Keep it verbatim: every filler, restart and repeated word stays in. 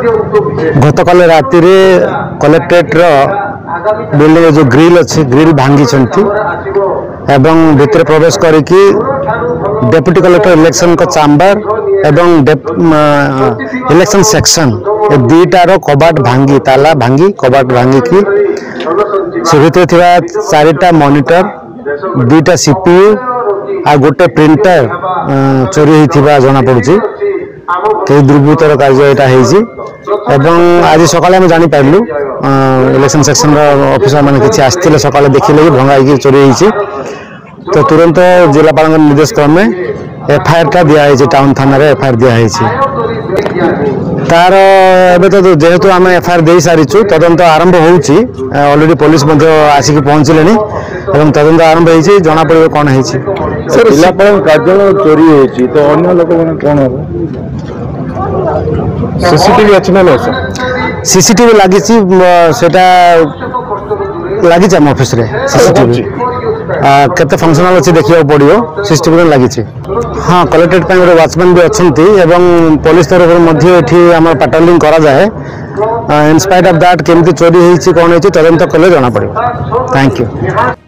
गतकाल राति collectorate building जो grill अच्छी ग्रिल भांगी एवं भितर प्रवेश करिकी डेप्यूटी कलेक्टर इलेक्शन को चैम्बर एवं इलेक्शन सेक्शन ए दुईटार कबाट भांगी ताला भांगी कबाट भांगी की से भितर थिबा चारिटा मॉनिटर दुईटा सीपीयू आ गोटे प्रिंटर चोरी होइथिबा जना पड़ुची कई दुर्बृत्तर कार्य यहाँ आज सकाले आम जापारू इलेक्शन सेक्शन ऑफिसर मैंने किसी आसते सकाले देखिले भंगाई चोरी होती तो तुरंत जिलापाल निर्देश क्रमे एफआईआर टा दिखाई टाउन थाना एफआईआर दिखाई तार एवं तो जेहेतु आम एफआईआर दे सारीचु तदंत आरंभ होची ऑलरेडी पुलिस आसिक पहुँचले एवं तदंत आरंभ होती जना पड़े कौन है जिलापाल कार्यालय चोरी होती तो अन्य लोक मैंने कौन हम सीसीटीवी अच्छी ना सर सीसीटीवी लगी लगी आम ऑफिस रे सीसीटीवी केते फंक्शनल अच्छी देखा पड़ो सीसीटीवी लगी हाँ कलेक्ट्रेट पर गोटे वाचमैन भी अच्छा पुलिस तरफ आम पेट्रोलिंग करा जाए इन स्पाइट ऑफ दैट केमती चोरी होती कौन होती तदंत कले जना पड़ो। Thank you.